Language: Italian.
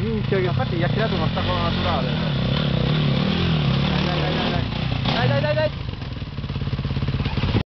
Minchia che... Infatti gli ha creato uno stato